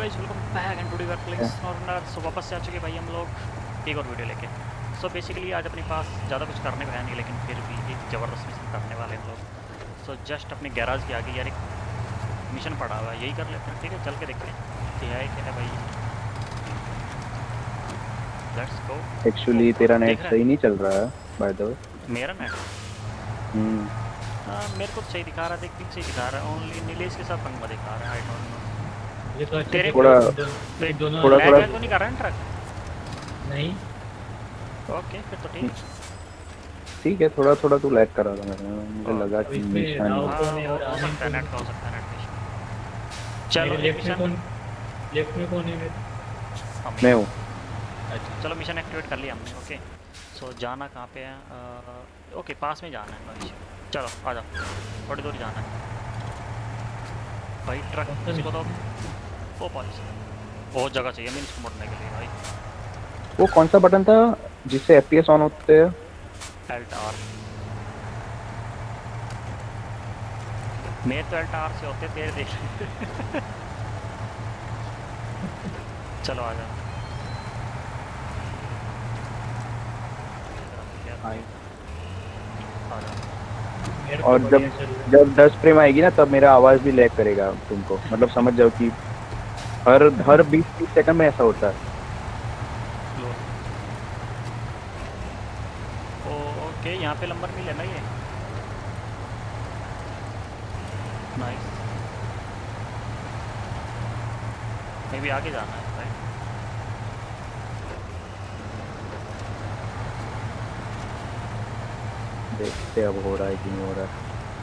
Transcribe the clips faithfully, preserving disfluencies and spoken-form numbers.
Guys welcome back and today we are playing Snowrunner. So वापस से आ चुके भाई हम लोग एक और वीडियो लेके। सो so, बेसिकली आज अपने पास ज़्यादा कुछ करने को है नहीं, लेकिन फिर भी एक ज़बरदस्त मिशन करने वाले हम लोग। सो so, जस्ट अपने गैराज के आगे यार एक मिशन पड़ा हुआ है, यही कर लेते हैं। ठीक है, चल के देखते हैं क्या है क्या है भाई। Let's go. एक्चुअली तेरा नेट सही नहीं चल रहा है बाय द वे। मेरा नेट हम्म हाँ मेरे को तो सही दिखा रहा है, देख पिक सही दिखा रहा है। ओनली नीलेश के साथ पंगा दिखा रहा है। आई डोंट नो ये तो अच्छा तेरे थोड़ा देख दोनों थोड़ा लैग थोड़ा वैग तो नहीं कर रहा है ट्रक? नहीं ओके फिर तो ठीक है। ठीक है, थोड़ा थोड़ा तू लैग कर रहा था मेरे में, मुझे लगा अब कि इसमें निशान राव हाँ कौन है हो, और हो आनंद सकता है कौन नेट का, हो है? सकता है नेट का इशू। मेरे चलो लेफ्ट में मिशन कौन लेफ्ट में कौन है मेरे? हम मैं हूँ। अच्छा चलो मिशन एक्टिवेट कर लिया हमने। ओके सो जाना कहाँ पे है? अ, ओके पास में जाना है भविष्य। चलो आ जाओ, थोड़ी दूर जाना है भाई। ट्रक कौन सा किसी को तो mission? वो पॉलिस बहुत जगह चाहिए मीन इसको मुड़ने के लिए भाई। वो कौन सा बटन था जिससे एफपीएस ऑन होते हैं? Alt R. मेरे तो एल्ट आर से होते तेरे देख चलो आ जाओ। हाँ। आ जाओ। मेरे को और जब बढ़िया चल रहा है। जब दस फ्रेम आएगी ना तब मेरा आवाज भी लैग करेगा तुमको, मतलब समझ जाओ कि हर हर बीस तीस सेकंड में ऐसा होता है। लो ओ ओके यहाँ पे नंबर मिले ना ये। नाइस, मे भी आगे जाना है राइट। देखते हैं अब हो रहा है कि नहीं हो रहा है।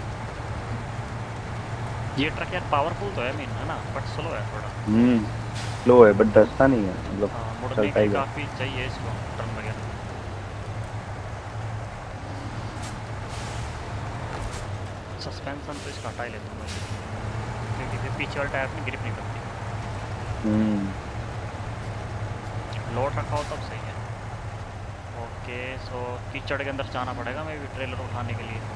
ये ट्रक यार पावरफुल तो है मीन है ना, बट स्लो है थोड़ा। हम्म स्लो है बट दसता नहीं है, मतलब हाँ मुड़ने चलता के ही लिए है। काफ़ी चाहिए इसको टर्न वगैरह। सस्पेंशन तो इसका हटा ही लेता हूँ मैं, क्योंकि फिर पीछे वाले टायर में ग्रिप नहीं करती। हम्म लोड रखा हो तब सही है। ओके सो कीचड़ के अंदर जाना पड़ेगा मैं भी ट्रेलर उठाने के लिए।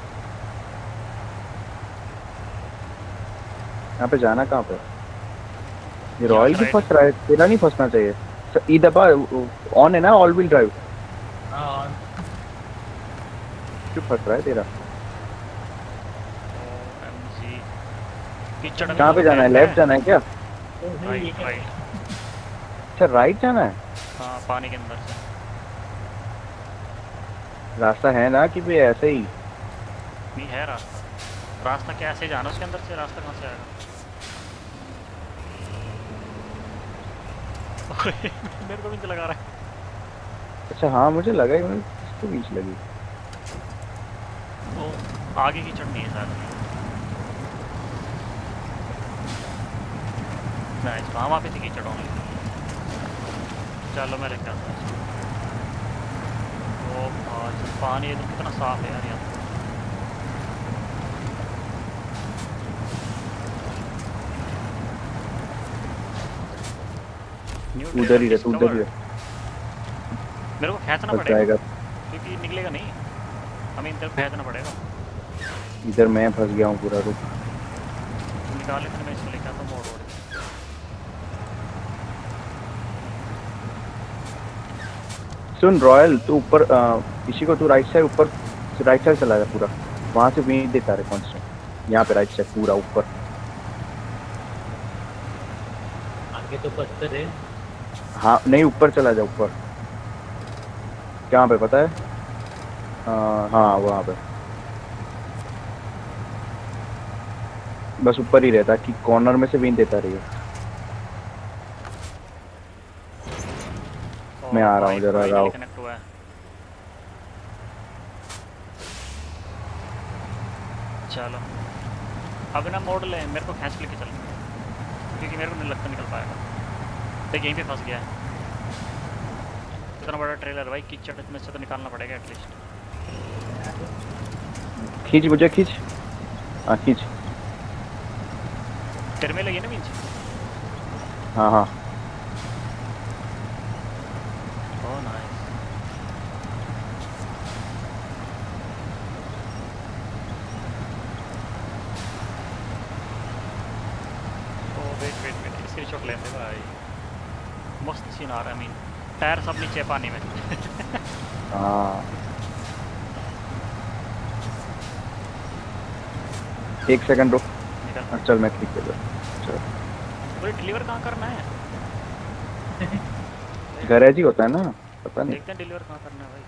यहाँ पे जाना कहाँ पे? ये यहाँ रॉयल से भी राइट। फंस रहा है, तेरा नहीं फंसना चाहिए। स- ये दबा ऑन है ना ऑल व्हील ड्राइव, हाँ क्यों फंस रहा है तेरा? ओ एम जी कीचड़ में कहाँ पे वो जाना है? कैप लेफ्ट जाना है क्या? तो नहीं ये राइट क्या राइट। अच्छा राइट जाना है। हाँ पानी के अंदर से रास्ता है ना कि भाई ऐसे ही? नहीं है रास्ता। रास्ता क्या ऐसे जाना उसके अंदर से? रास्ता कहाँ से आएगा? मेरे को भी नहीं लगा रहा है। अच्छा हाँ मुझे लगा ही, मुझे इसको बीच लगी। ओ आगे कीचड़ नहीं है शायद। नाइस, वहाँ वहाँ पे थी कीचड़ ओनली। चलो मैं लेके आता हूँ इसको। ओ भाई पानी एकदम कितना साफ है यार यहाँ। न्यू उधर ट्रेलर ही रह तू, उधर ही डिस्कवर्ड। रह। मेरे को खींचना फंस पड़ेगा जाएगा। क्योंकि निकलेगा नहीं, हमें इधर खींचना पड़ेगा। इधर मैं फंस गया हूँ पूरा, रुक। तुम निकाले थे, मैं इसको लेके आता हूँ मोड़ ओड़। सुन रॉयल, तू ऊपर इसी को, तू राइट साइड ऊपर, राइट साइड चला जा पूरा, वहां से वीट देता रहे कॉन्स्टेंट। यहाँ पे राइट साइड पूरा ऊपर। आगे तो पत्थर है। हाँ नहीं ऊपर चला जा ऊपर। क्या पे पता है? आ, हाँ वहाँ पे बस ऊपर ही रहता कि कॉर्नर में से वीन देता रहिए। मैं आ रहा हूँ, जरा रहा। कनेक्ट हुआ है। चलो अब ना मोड़ ले, मेरे को खींच लेके चल, क्योंकि मेरे को नहीं लगता निकल पाएगा। देख यहीं पे फंस गया है। इतना बड़ा ट्रेलर भाई, कीचड़ में से तो निकालना पड़ेगा एटलीस्ट। खींच मुझे, खींच। हाँ खींच। तेरे में लगी ना मींच? हाँ हाँ oh nice. Oh wait wait wait, इसके स्क्रीनशॉट लेते भाई, मस्त सीन आ रहा है। मीन टायर सब नीचे पानी में। हाँ एक सेकंड रुक। निकल। चल मैं क्लिक कर दूँ। चल बोले डिलीवर कहाँ करना है? गैरेज ही होता है ना, पता नहीं। देखते हैं डिलीवर कहाँ करना है भाई।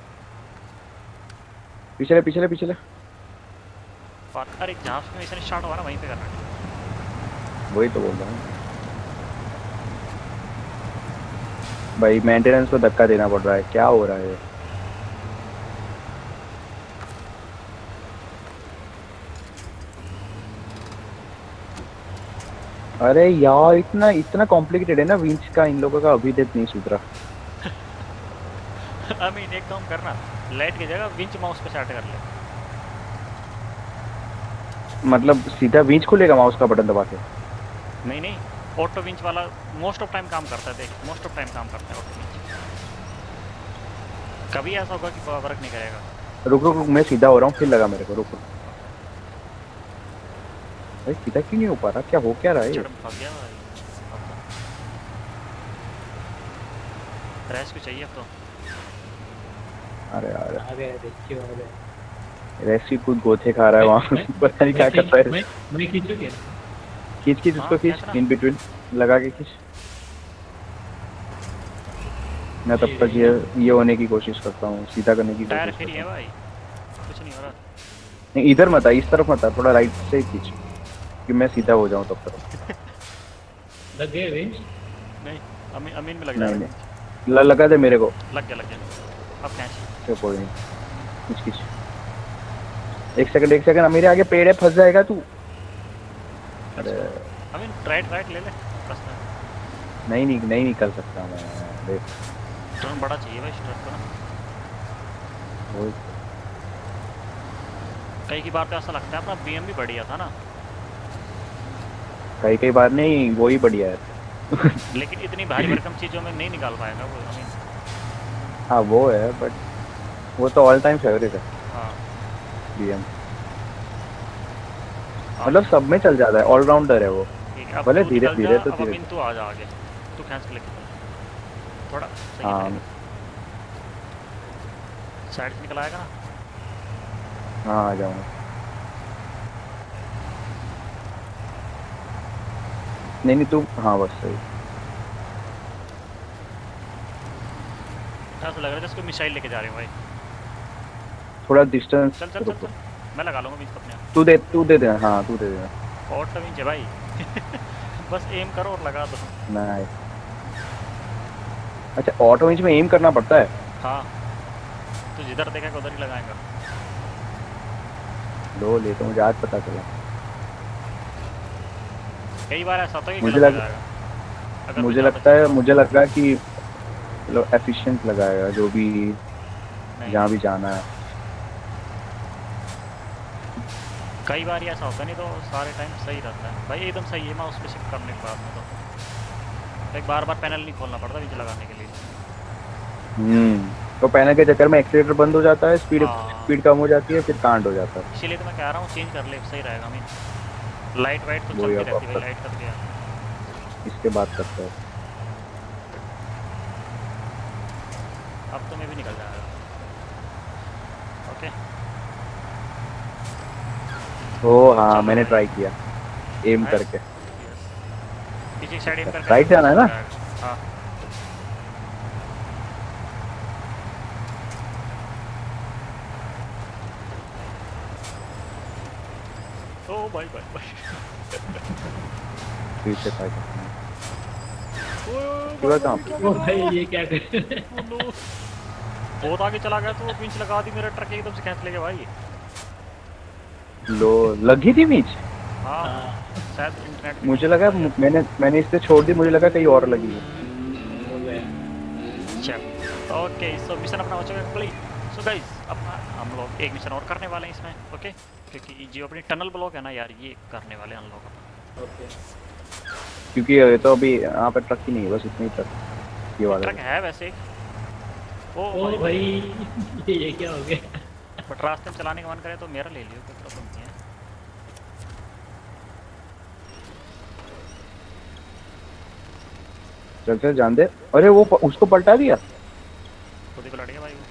पिछले पिछले पिछले पार्क अरे जहाँ से मिशन स्टार्ट हुआ ना वहीं पे करना है। वही तो बोल रहा हूँ भाई, मेंटेनेंस को धक्का देना पड़ रहा है, क्या हो रहा है? अरे यार इतना इतना कॉम्प्लिकेटेड है ना विंच का, इन लोगों का अभी तक नहीं सुधरा। आई मीन एक काम करना, लाइट की जगह विंच माउस पे स्टार्ट कर ले। मतलब सीधा विंच खुलेगा माउस का बटन दबा के? नहीं नहीं, ऑटो विंच वाला मोस्ट ऑफ टाइम काम करता है। देख मोस्ट ऑफ टाइम काम करता है ऑटो विंच। कभी ऐसा होगा कि वर्क नहीं करेगा। रुक रुक रुक, मैं सीधा हो रहा हूँ, फिर लगा मेरे को। रुक रुक भाई, सीधा क्यों नहीं हो पा रहा? क्या हो क्या रहा है? चढ़ फंस गया भाई। रेस्क्यू चाहिए अब तो। अरे यार आ गए रेस्क्यू आ गए। रेस्क्यू खुद गोथे खा रहा है वहाँ। पता नहीं क्या कर रहा है। मैं मैं खींचू क्या? खींच खींच उसको, खींच इन बिटवीन लगा के खींच। मैं तब तक ये ये होने की कोशिश करता हूँ, सीधा करने की टायर कोशिश फ्री है करता हूँ। भाई, कुछ नहीं हो रहा। नहीं इधर मत आ, इस तरफ मत आ, थोड़ा राइट से ही खींच कि मैं सीधा हो जाऊँ तब तक। लग गए विंच? नहीं अमीन अमीन में लग नहीं जाएगा। नहीं ल- लगा दे मेरे को। लग गया लग गया। अब खींच। तो कोई नहीं, खींच खींच। एक सेकंड एक सेकंड, मेरे आगे पेड़ है, फंस जाएगा तू। अरे अमीन राइट राइट ले ले बस। नहीं नहीं नहीं निकल सकता मैं, देख। टर्न बड़ा चाहिए भाई स्ट्रक को ना। वही कई की बार तो ऐसा लगता है अपना बीएम भी बढ़िया था ना, कई कई बार नहीं, वही बढ़िया है। लेकिन इतनी भारी भरकम चीज़ों में नहीं निकाल पाएगा वो। अमीन हाँ वो है, बट वो तो ऑल टाइम फेवरेट है हाँ बीएम। मतलब सब में चल जाता है, ऑलराउंडर है वो। ठीक है। अब भले तू धीरे निकल धीरे जा, तो अब धीरे। अमीन तू आ जा आगे। तू खींच के लेके चल थोड़ा सही हाँ है। साइड से निकल आएगा ना। हाँ आ जाऊँगा। नहीं नहीं तू, हाँ बस सही। ऐसा लग रहा है जैसे कोई मिसाइल लेके जा रहे हो भाई। थोड़ा डिस्टेंस चल चल चल चल, मैं लगा लूँगा बीच अपने आप। तू दे तू दे दे हाँ तू दे दे। और तो है भाई। बस एम करो और लगा दो। नहीं अच्छा, ऑटो विंच में एम करना पड़ता है? हाँ तू जिधर देखेगा उधर ही लगाएगा। लो ले, तो मुझे आज पता चला। कई बार ऐसा होता है कि मुझे गलत लग- लगाएगा। अगर मुझे कोई लगता है ज़्यादा मुझे लगा कि लो एफिशिएंट लगाएगा जो भी नहीं, जहाँ भी जाना है। कई बार ऐसा होता नहीं तो सारे टाइम सही रहता है भाई, एकदम सही है। माउस पे शिफ्ट करने के बाद में तो एक बार बार पैनल नहीं खोलना पड़ता विंच लगाने के लिए। हम्म तो पैनल के चक्कर में एक्सीलेटर बंद हो जाता है, स्पीड हाँ। स्पीड कम हो जाती है, फिर कांड हो जाता है। इसीलिए तो मैं कह रहा हूँ चेंज कर ले, सही रहेगा। मीन लाइट वाइट तो वही चलती अब रहती है भाई, अब लाइट कर दिया। इसके बाद करता है। अब तो मैं भी निकल जाएगा। ओके ओ हाँ चलो मैंने भाई। ट्राई किया एम Nice. करके। पीछे की साइड एम करके राइट जाना है ना? हाँ ओ भाई भाई भाई। पीछे था ओए पूरा काम। ओ भाई ये क्या कर रहे हैं? ओ नो, बहुत आगे चला गया तो वो विंच लगा दी, मेरा ट्रक एकदम से खींच ले गया भाई। लो लगी थी बीच। हाँ हाँ, शायद इंटरनेट मुझे लगा मैंने मैंने इससे छोड़ दी, मुझे लगा कहीं और लगी है। हो गया। चल ओके, सो मिशन अपना हो चुका है कंप्लीट। सो गाइस अपना हम लोग एक मिशन और करने वाले हैं इसमें। ओके क्योंकि जो अपनी टनल ब्लॉक है ना यार, ये करने वाले हैं हम लोग। ओके क्योंकि ये तो अभी यहाँ पर ट्रक ही नहीं है, बस इतनी ट्रक ये वाला ट्रक है वैसे। ओ ओ भाई ये ये क्या हो गया? बट रास्ते में चलाने का मन करे तो मेरा ले लियो, कोई प्रॉब्लम नहीं है। चल चल जान दे। अरे वो प, उसको पलटा दिया। खुद ही पलट गया भाई वो।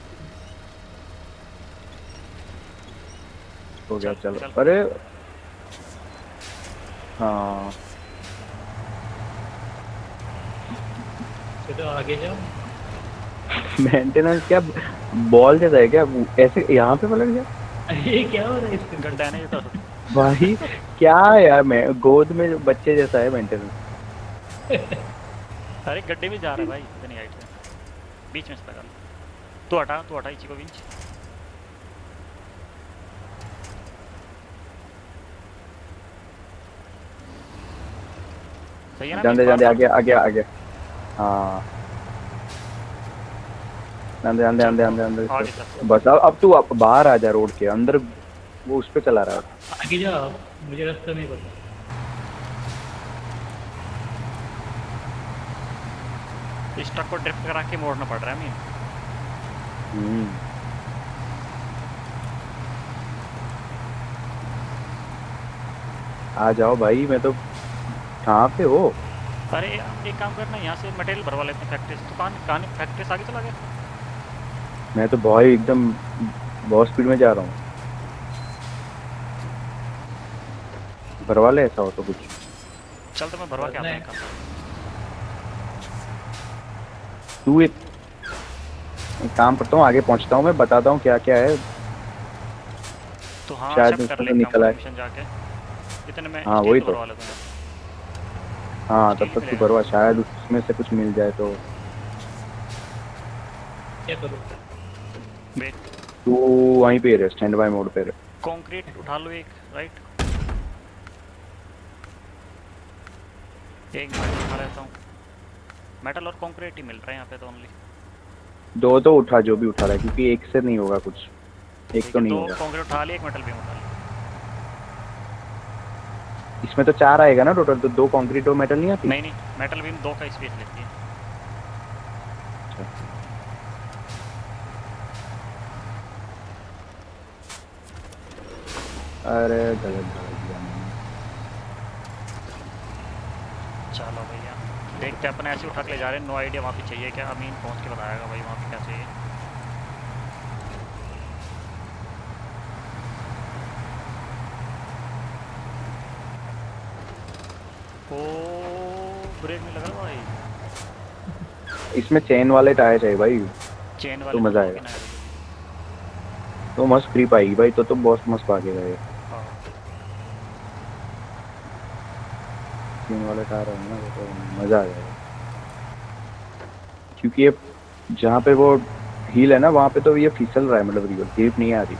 हो गया चल, चलो। चल। अरे हाँ चलो आगे जाओ। मेंटेनेंस क्या बॉल जैसा है क्या? ऐसे यहाँ पे पलट गया अरे क्या हो रहा है इसके गड्ढा है ना ये तो। भाई। क्या है यार, मैं गोद में जो बच्चे जैसा है मेंटेनेंस। अरे गड्ढे में जा रहा है भाई इतनी हाइट से, बीच में से लगा लो। तू हटा तू हटा इसी को विंच। सही है ना? जान दे जान दे, आगे आगे आगे। हाँ जान दे जान दे जान दे जान दे, जान आगे दे। चल। बस अब अब तू अब बाहर आ जा रोड के अंदर, वो उस पे चला रहा है। आगे जाओ, मुझे रास्ता नहीं पता। इस ट्रक को ड्रिफ्ट करा के मोड़ना पड़ रहा है मीन। हम्म। आ जाओ भाई, मैं तो कहाँ पे हो? अरे एक काम करना, यहाँ से मटेरियल भरवा लेते हैं फैक्ट्री से। तो कहाँ कहाँ फैक्ट्री से आगे चला गया? मैं तो बहुत एकदम बहुत स्पीड में जा रहा हूँ। भरवा ले ऐसा हो तो कुछ। चल तो मैं भरवा के आता हूँ एक काम। तू एक, एक काम करता हूँ, आगे पहुँचता हूँ, मैं बताता हूँ क्या क्या है। तो हाँ शायद शिफ्ट कर उसमें ले तो एक काम निकल आए। मिशन जाके। इतने में हाँ, स्टील वही तो तो। भरवा लेता हूँ। हाँ तब स्टील तक तू मिलेगा। भरवा, शायद उसमें से कुछ मिल जाए तो। क्या करूँ? वेट, तू वहीं पे रहे, स्टैंड बाय मोड पे रहे। कंक्रीट उठा लो एक, राइट। एक मिनट उठा लेता हूँ। मेटल और कंक्रीट ही मिल रहा है यहाँ पे तो ओनली। दो तो उठा, जो भी उठा रहा है, क्योंकि एक से नहीं होगा कुछ। एक ठीक तो है, नहीं दो होगा। कंक्रीट उठा लिए, एक मेटल भी उठा लिया। इसमें तो चार आएगा ना टोटल, तो दो कंक्रीट और मेटल नहीं आती? नहीं नहीं, मेटल बीम दो का स्पेस लेती है। अरे गलत डाल दिया मैंने। चलो भैया देखते हैं, अपने ऐसे उठा के ले जा रहे हैं। नो आइडिया वहाँ पे चाहिए क्या, अमीन पहुँच के बताएगा भाई वहाँ पे क्या चाहिए। ओ ब्रेक नहीं लगा भाई। इसमें चेन वाले टायर चाहिए भाई, चेन वाले तो मजा तो आएगा। ना है। तो मस्त ग्रिप आएगी भाई, तो तो बहुत मस्त भागेगा ये। हाँ। चेन वाले टायर है ना, वो तो मजा आ जाएगा। क्योंकि ये जहाँ पे वो हील है ना, वहाँ पे तो ये फिसल रहा है, मतलब रियल ग्रिप नहीं आ रही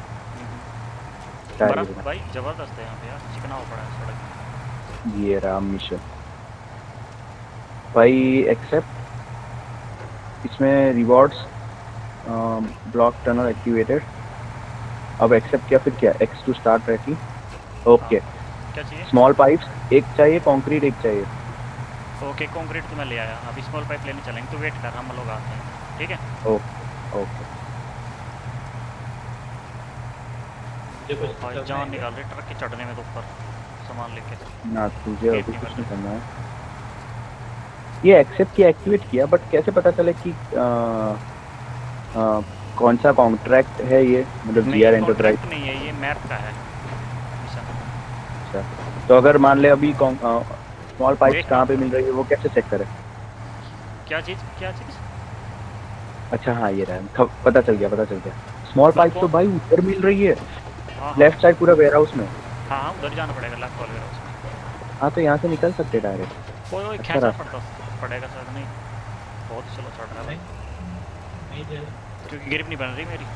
टायर के बर्फ बिना। भाई जबरदस्त है यहाँ पे यार, चिकना हो पड़ा है सड़क। ये रहा मिशन भाई। एक्सेप्ट, इसमें रिवॉर्ड्स ब्लॉक टनल एक्टिवेटेड। अब एक्सेप्ट किया, फिर क्या? X to start tracking. Okay. क्या चाहिए? स्मॉल पाइप्स एक चाहिए, कंक्रीट एक चाहिए। ओके कंक्रीट तो मैं ले आया, अभी स्मॉल पाइप लेने चलेंगे, तो वेट कर, हम लोग आते हैं, ठीक है? Okay okay. मुझे कुछ भाई करना जान है निकाल रहे ट्रक के चढ़ने में तो ऊपर सामान लेके। ना तुझे Gate अभी नहीं कुछ बन नहीं करना है। ये एक्सेप्ट किया, एक्टिवेट किया, बट कैसे पता चले कि आ, आ, कौन सा कॉन्ट्रैक्ट है ये, मतलब नहीं जीआर ये एंटरप्राइज? कॉन्ट्रैक्ट नहीं है, ये मैप का है मिशन। अच्छा, तो अगर मान ले अभी स्मॉल पाइप्स Wait, कहाँ पे मिल रही है, वो कैसे चेक करें? क्या चीज़ क्या चीज़? अच्छा हाँ, ये रहा, थ- पता चल गया, पता चल गया। स्मॉल पाइप तो भाई ऊपर मिल रही है, हाँ लेफ्ट साइड पूरा वेयर हाउस में। हाँ हाँ उधर जाना पड़ेगा लेफ्ट वाले उसमें। हाँ तो यहाँ से निकल सकते डायरेक्ट। कोई कोई अच्छा खींचना रास्ता। पड़ता पड़ेगा सर, नहीं बहुत ही चलो चढ़ रहा है भाई, नहीं दे रहा। क्योंकि ग्रिप नहीं बन रही मेरी।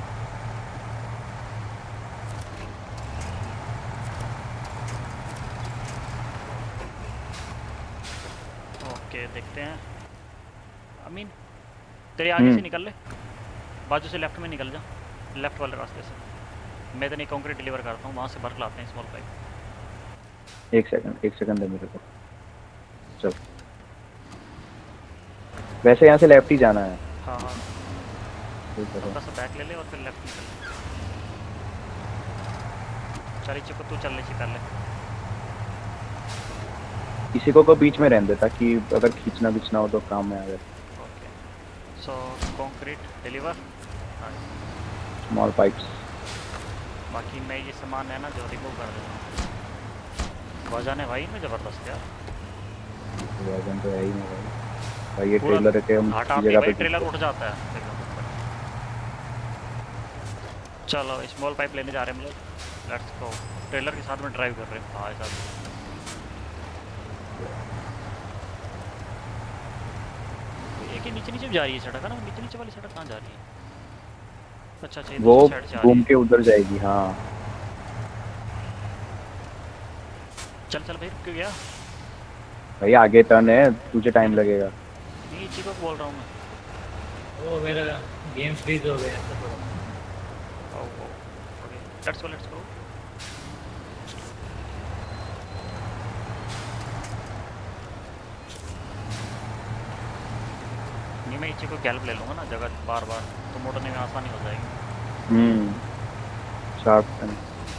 ओके देखते हैं। अमीन तेरे आगे हम्म। से निकल ले, बाजू से लेफ्ट में निकल जा, लेफ्ट वाले रास्ते से। मैं तो नहीं कंक्रीट डिलीवर करता हूँ, वहाँ से भर लाते हैं स्मॉल पाइप। एक सेकंड एक सेकंड दे मेरे को। चल, वैसे यहाँ से लेफ्ट ही जाना है। हाँ हाँ ठीक है। थोड़ा सा बैक ले ले और फिर लेफ्ट निकल ले। चल इच्छे को तू चल ले, कर ले। इसी को को बीच में रहने दे ताकि अगर खींचना बीचना हो तो काम में आ जाए। Okay so concrete deliver. Small pipes. बाकी मैं ये सामान है ना जो रिमूव कर देता हूँ। वजन है भाई में ज़बरदस्त यार। वजन तो है ही नहीं भाई। भाई ये पूरा ट्रेलर है कि हम हटा किसी के जगह भाई पे ट्रेलर उठ जाता है एकदम ऊपर। चलो स्मॉल पाइप लेने जा रहे हैं हम लोग। Let's go. ट्रेलर के साथ में ड्राइव कर रहे हैं। हाँ ऐसा एक ही नीचे नीचे भी जा रही है सड़क है ना। नीचे नीचे वाली सड़क कहाँ जा रही है? अच्छा अच्छा वो दूसरी साइड से आ रही घूम है। के उधर जाएगी। हाँ चल चल भाई रुक क्यों गया? भाई आगे टर्न है, तुझे टाइम लगेगा। नहीं इसी को बोल रहा हूँ मैं। वो मेरा गेम फ्रीज हो गया था थोड़ा। Oh oh okay let's go let's go. नहीं मैं इसी को गैल्प ले लूँगा ना जगह बार बार तो मोड़ने में आसानी हो जाएगी। Hmm sharp turn.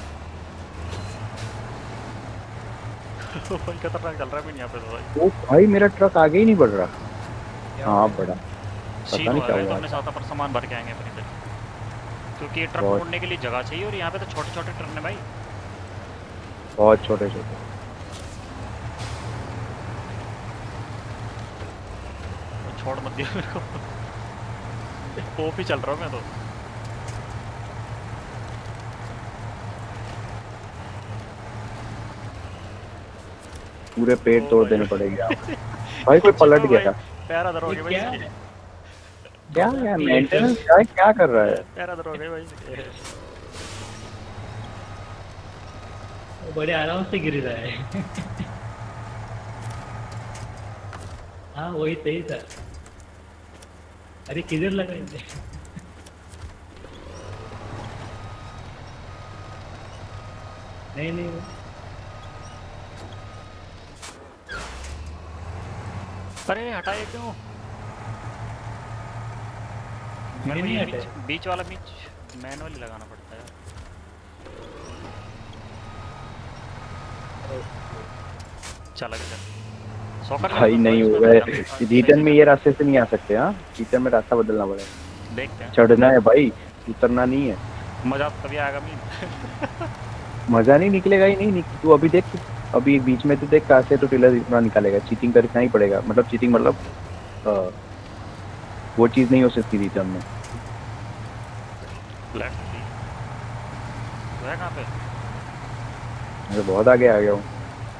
भाई खतरनाक चल रहा है भी यहाँ पे तो भाई। ओ भाई मेरा ट्रक आगे ही नहीं बढ़ रहा। हाँ बढ़ा। सीन नहीं हुआ क्या है तो हुआ अपने साथ अपन सामान भर के आएंगे अपनी इधर क्योंकि ये ट्रक बहुत- मोड़ने के लिए जगह चाहिए और यहाँ पे तो छोटे छोटे ट्रक है भाई। बहुत छोटे छोटे। तो छोड़ मत दिया मेरे को। पोप ही चल रहा हूँ मैं तो। पूरे पेड़ ओ तोड़ भाई। देने पड़ेंगे आप। भाई कोई पलट गया। पैर अदर हो गए भाई क्या इसके। क्या है मेंटेनेंस क्या क्या कर रहा है? पैर अदर हो गए भाई इसके। वो बड़े आराम से गिर रहा है। हाँ वही सही था। अरे किधर लगा इसे? नहीं नहीं अरे हटाए क्यों? नहीं, मेरे को नहीं ये हटाए। बीच बीच वाला बीच मैनुअली लगाना पड़ता है यार। चला गया चल। सॉकर भाई नहीं हो गए। रिटर्न में ये रास्ते से नहीं आ सकते। हाँ रिटर्न में रास्ता बदलना पड़ेगा। देखते हैं चढ़ना है भाई, उतरना नहीं है। मजा तभी आएगा मीन। मजा नहीं निकलेगा ही नहीं। निक- तू अभी देख, अभी बीच में तो देख कहाँ से तो ट्रेलर इतना निकालेगा। चीटिंग करना ही पड़ेगा। मतलब चीटिंग मतलब आ, वो चीज़ नहीं हो सकती रिटर्न में। लेट्स सी तो है कहाँ पे? मैं तो बहुत आगे आ गया हूँ।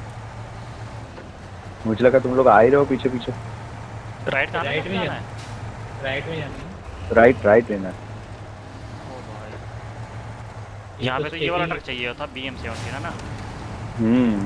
मुझे लगा तुम लोग आ ही रहे हो पीछे पीछे। राइट कहाँ राइट पे में जाना जाना है? राइट में जाना है। राइट राइट लेना है। ओ भाई यहाँ पे तो ये वाला ट्रक चाहिए था बी एम सेवनटीन है ना। हम्म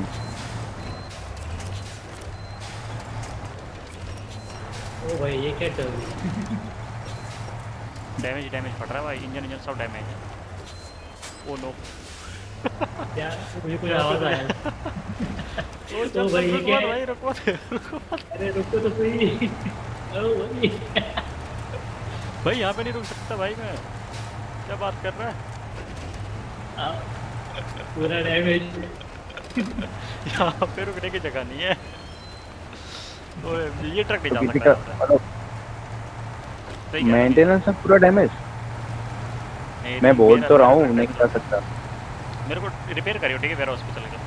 ओ भाई ये क्या कर रही है? डैमेज डैमेज पड़ रहा है भाई। इंजन इंजन सब डैमेज है। Oh no. क्या मुझे कुछ आवाज आया। ओ ओ चल भाई, ये रुक क्या मत है? भाई रुक मत रुक मत। अरे रुको तो सही। ओ भाई भाई यहाँ पे नहीं रुक सकता भाई मैं। क्या बात कर रहा है? आ, पूरा डैमेज। यहाँ पे रुकने की जगह नहीं है। ओए ये ट्रक नहीं तो जा किसी सकता का यहाँ पे। मतलब सही कह रहा है। मेंटेनेंस में पूरा डैमेज। नहीं, मैं बोल मेरा- तो रहा मेरा हूँ ट्रक नहीं है। जा सकता। मेरे को रिपेयर करियो ठीक है वेयर हॉस्पिटल का।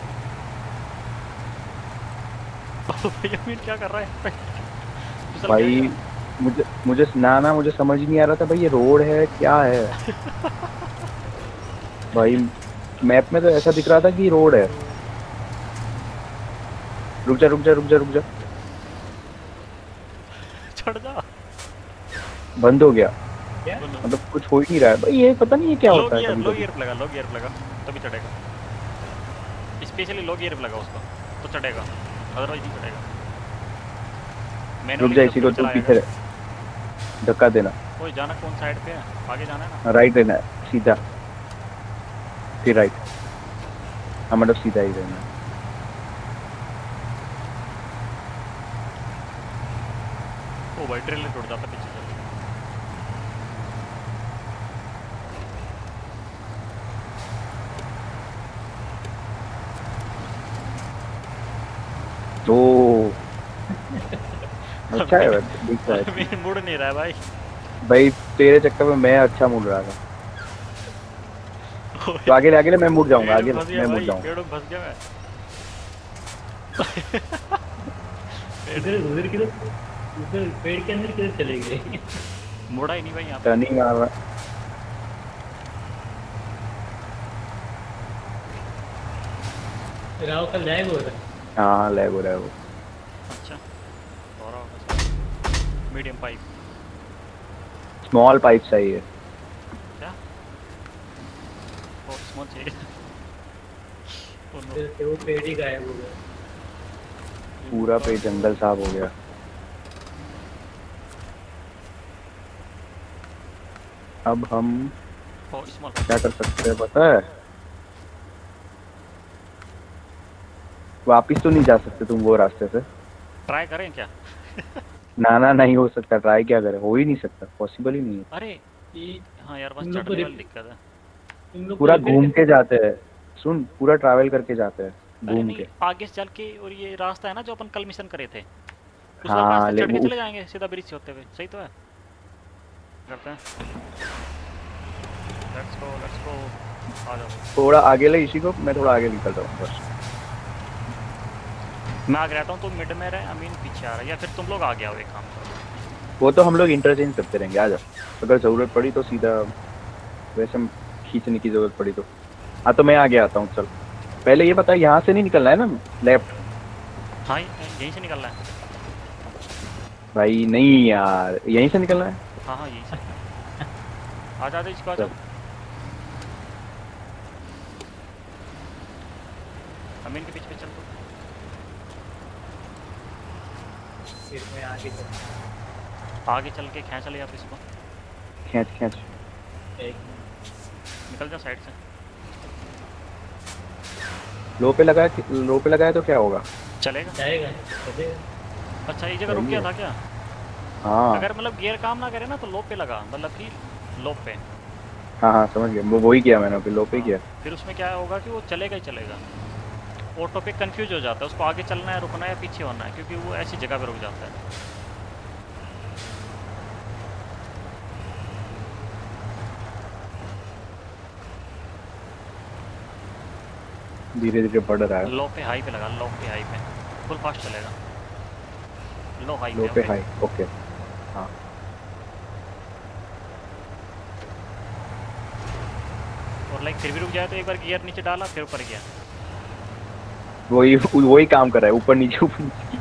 भाई अमीन क्या कर रहा है? फिसल भाई गया क्या? मुझे मुझे ना ना मुझे समझ ही नहीं आ रहा था भाई ये रोड है क्या है। भाई मैप में तो ऐसा दिख रहा था कि रोड है। रुक जा रुक जा रुक जा रुक जा। चढ़ जा। बंद हो गया। क्या मतलब कुछ हो ही नहीं रहा है भाई। ये पता नहीं ये क्या लो होता है गियर कभी लो कभी। गियर पे लगा लो गियर पे लगा तभी चढ़ेगा। स्पेशली लो गियर पे लगा उसको तो चढ़ेगा अदरवाइज नहीं चढ़ेगा। मैंने रुक जा इसी को तू पीछे रह। धक्का देना। कोई जाना कौन साइड पे है? आगे जाना है ना। राइट रहना है सीधा फिर राइट। हाँ मतलब सीधा ही रहना है। ओ भाई ट्रेलर टूट जाता पीछे से। ओ अच्छा है वैसे, दिख रहा है। मेरे मुड़ नहीं रहा है भाई। भाई तेरे चक्कर में मैं अच्छा मुड़ रहा था। तो आगे ले आगे ले, मैं मुड़ जाऊंगा, पेड़ आगे में ले, फंस गया मैं मुड़ भाई, जाऊंगा। पेड़ों में फंस गया मैं। इधर उधर किधर, उधर पेड़ के अंदर किधर चले गए? मुड़ा ही नहीं भाई यहाँ पे। टर्निंग मार रहा। राव कल जाएगा उधर। हाँ हाँ लैग हो रहा है वो। अच्छा हो रहा होगा। मीडियम पाइप स्मॉल पाइप सही है। क्या? और स्मॉल चाहिए। Oh no. फिर से वो पेड़ ही गायब हो गया। पूरा पे जंगल साफ हो गया। अब हम Oh, small क्या कर सकते हैं पता है? वापिस तो नहीं जा सकते तुम वो रास्ते से। ट्राई करें क्या? ना ना नहीं हो सकता, ट्राई क्या करें, हो ही नहीं सकता, पॉसिबल ही नहीं है। अरे ये हाँ यार, बस तुम लोग को चढ़ने वाली रिप- दिक्कत है। तुम लोग को पूरा रिपेयर घूम के जाते हैं, सुन पूरा ट्रैवल करके जाते हैं अरे घूम नहीं, के। आगे से चल के, और ये रास्ता है ना जो अपन कल मिशन करे थे, उस वाले हाँ रास्ते ले चढ़ के वो चले जाएंगे सीधा ब्रिज से होते हुए। सही तो है, करते हैं। लेट्स गो लेट्स गो, आ जाओ। थोड़ा आगे ले इसी को, मैं थोड़ा आगे निकल रहा हूँ बस। मैं आगे रहता हूँ, तुम मिड में रहे, अमीन पीछे आ रहा है, या फिर तुम लोग आगे आओ। एक काम करो, वो तो हम लोग इंटरचेंज करते रहेंगे, आ जाओ। अगर ज़रूरत पड़ी तो सीधा, वैसे हम खींचने की ज़रूरत पड़ी तो। हाँ तो मैं आगे आता हूँ, चल। पहले ये बता, यहाँ से नहीं निकलना है ना लेफ्ट? हाँ यहीं से निकलना है। भाई नहीं यार, यहीं से निकलना है। हाँ हाँ यहीं से। आ जा, इसको आ जाओ। अमीन के पीछे पे चल दो। फिर मैं आगे चल। आगे चल के खींच ले आप इसको, खींच खींच। एक निकल जा साइड से। लो पे लगाया, लो पे लगाया तो क्या होगा? चलेगा। जाएगा चलेगा। अच्छा ये जगह रुक सही गया है। था क्या? हाँ अगर मतलब गियर काम ना करे ना तो लो पे लगा, मतलब कि लो पे। हाँ हाँ समझ गया, वो वही किया मैंने अभी, लो पे ही किया। फिर उसमें क्या होगा कि वो चलेगा ही चलेगा। ऑटो पे कंफ्यूज हो जाता है, उसको आगे चलना है, रुकना है, या पीछे होना है, क्योंकि वो ऐसी जगह पे रुक जाता है। धीरे धीरे बढ़ रहा है। लो पे हाई पे लगा, लो पे हाई पे फुल फास्ट चलेगा। लो हाई लो पे हाई, ओके। हाँ और लाइक फिर भी रुक जाए तो एक बार गियर नीचे डाला, फिर ऊपर गया। वही वही काम कर रहा है, ऊपर नीचे ऊपर नीचे।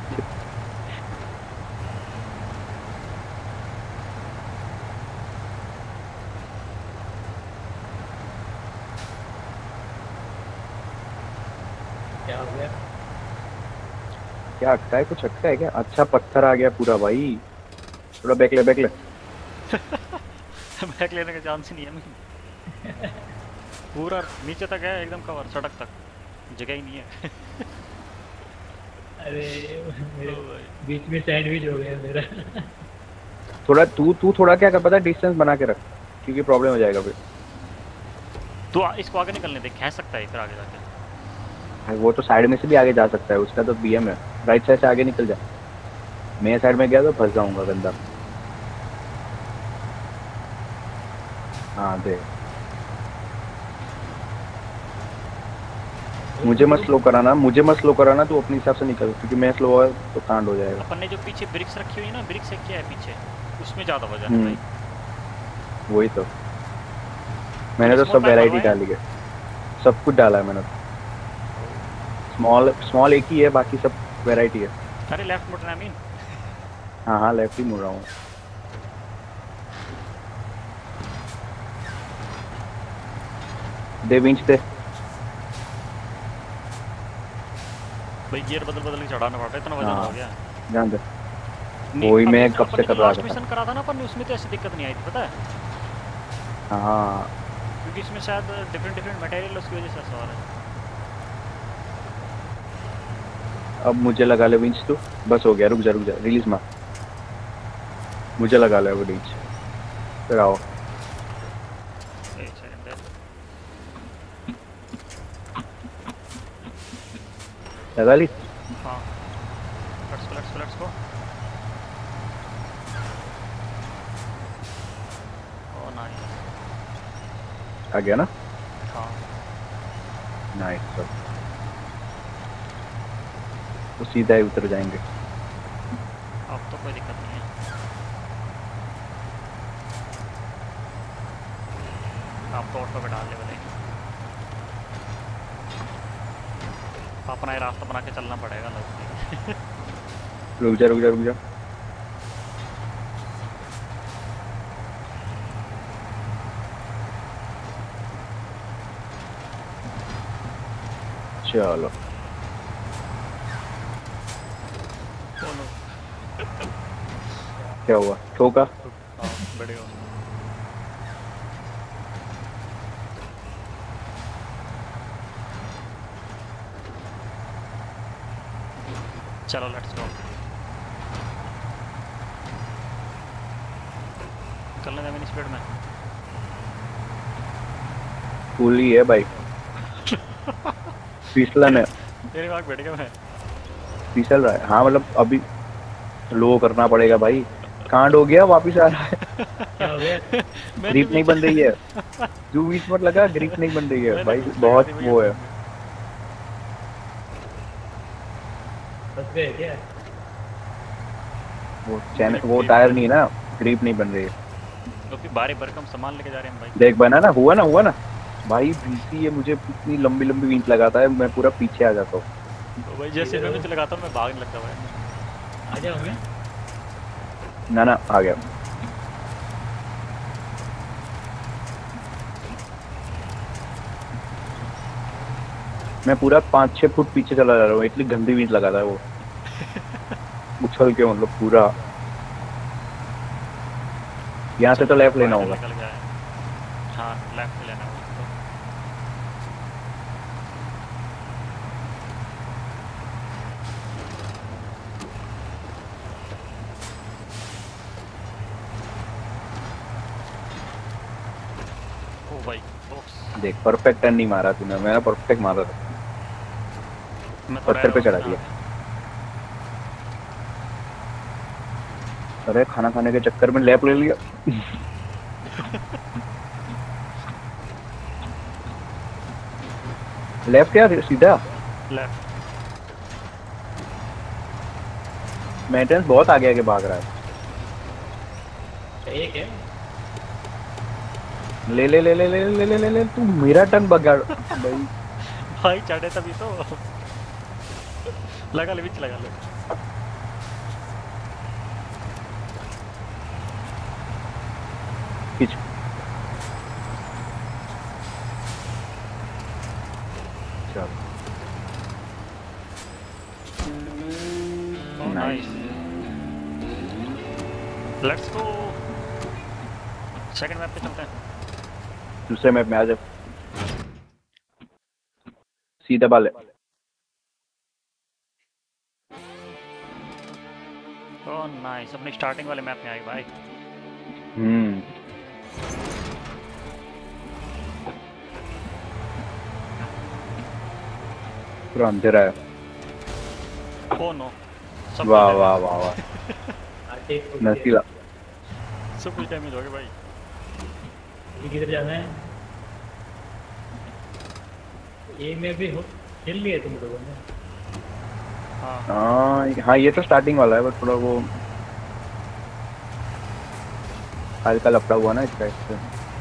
क्या हो गया? क्या अटका है, कुछ अटका है क्या? अच्छा पत्थर आ गया पूरा भाई। थोड़ा बैक ले, बैक ले। बैक लेने का चांस ही नहीं है मैं। पूरा नीचे तक है एकदम कवर, सड़क तक जगह ही नहीं है। अरे मेरे ओ भाई। बीच में सैंडविच हो गया मेरा। थोड़ा तू तू थोड़ा क्या कर, पता है, डिस्टेंस बना के रख, क्योंकि प्रॉब्लम हो जाएगा फिर। तू आ- इसको आगे निकलने दे, खींच सकता है फिर आगे जाके। भाई वो तो साइड में से भी आगे जा सकता है, उसका तो बीएम है। राइट साइड से आगे निकल जा। मैं साइड में गया तो फंस जाऊंगा गंदा। हाँ दे, मुझे मत स्लो कराना, मुझे मत स्लो कराना, तू अपने हिसाब से निकल, क्योंकि मैं स्लो हुआ तो कांड हो जाएगा। अपन ने जो पीछे ब्रिक्स रखी हुई है ना, ब्रिक्स से क्या है पीछे, उसमें ज़्यादा वजन है हम्म, भाई। वही तो। मैंने तो Small सब pipe वैरायटी लगवाया? डाली है, सब कुछ डाला है मैंने। स्मॉल स्मॉल एक ही है, बाकी सब वैरायटी है। अरे लेफ्ट मुड़ना मीन। हाँ हाँ लेफ्ट ही मुड़ रहा हूँ। दे विंच दे। भाई गियर बदल बदल के चढ़ाना पड़ता है, इतना वजन हाँ। हो गया। ध्यान दे। नहीं, वही अपन मैं ने- कब अपन से ने कर जो रहा लास्ट था। मिशन करा था ना अपन ने, उसमें तो ऐसी दिक्कत नहीं आई थी पता है, हाँ क्योंकि इसमें शायद डिफरेंट डिफरेंट मटेरियल उसकी वजह से ऐसा हो रहा है। अब मुझे लगा ले विंच, तू बस हो गया, रुक जा रुक जा, रिलीज मार। मुझे लगा ले वो विंच, फिर आओ। एक सेकंड दे। लगा ली। हाँ go let's go let's go. Oh nice. आ गया ना? हाँ नाइस सर। तो सीधा ही उतर जाएंगे। अब तो कोई दिक्कत नहीं है। आप तो ऑटो पे डाल ले बोले। अपना ही रास्ता बना के चलना पड़ेगा लगता है। रुक जा रुक जा रुक जा। चलो क्या हुआ? ठोका? हाँ बढ़िया। चलो लेट्स गो। चलने दे मेरी स्पीड में। फुल ही है भाई। फिसलन है। तेरे भाग बैठ गया मैं। फिसल रहा है। हाँ मतलब अभी लो करना पड़ेगा भाई। कांड हो गया, वापिस आ रहा है। क्या हो गया? ग्रिप नहीं बन रही है। जो बीच मत लगा, ग्रिप नहीं बन रही है भाई। बहुत वो है। फंस गए क्या? वो चैनल वो टायर नहीं है ना, ग्रिप नहीं बन रही है। तो फिर बारी भरकम सामान लेके जा रहे हैं भाई। देख बना ना, हुआ ना हुआ ना भाई। बीसी ये मुझे इतनी लंबी लंबी विंच लगाता है, मैं पूरा पीछे आ जाता हूँ। तो भाई जैसे मैं मुझे लगाता हूँ मैं भागने लगता भाई। आ जाओगे? ना ना आ गया। मैं पूरा पाँच छह फुट पीछे चला जा रहा हूँ, इतनी गंदी विंच लगाता है वो। उछल के मतलब पूरा। यहाँ से तो लेफ्ट लेना होगा। निकल गया है। हाँ लेफ्ट लेना होगा तो। ओ भाई बॉक्स। देख परफेक्ट टर्न नहीं मारा तूने, मैंने परफेक्ट मारा था। मैं तो पत्थर पे चढ़ा रहा हूँ। दिया। अरे खाना खाने के चक्कर में लेफ्ट ले लिया। लेफ्ट या सीधा? लेफ्ट। मेंटेनेंस बहुत आगे आगे भाग रहा है। एक है। ले ले ले ले ले ले ले ले ले तू मेरा टर्न बगाड़ भाई। भाई चढ़े तभी तो। लगा ले बीच लगा ले। खींच। चल nice. Let's go. Second map पे चलते हैं। दूसरे मैप में आ जा। सीधा बाले। ओह नाइस, अपनी स्टार्टिंग वाले मैप में आई भाई। हम्म पूरा अंधेरा है। Oh no. वाह वाह वाह वाह आटे नसीला। सब कुछ डैमेज हो गया भाई। ये किधर जाना है? ये में भी हो खेल लिए तुम लोगों ने? हाँ हाँ हाँ ये तो स्टार्टिंग वाला है, बस थोड़ा वो हल्का लपड़ा हुआ ना इसका इससे।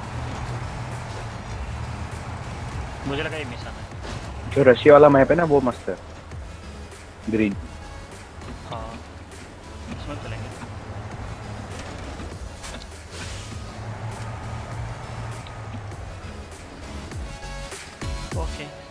मुझे लगा ये मिशन है। जो रशिया वाला मैप है ना वो मस्त है, ग्रीन। हाँ इसमें चलेंगे। ओके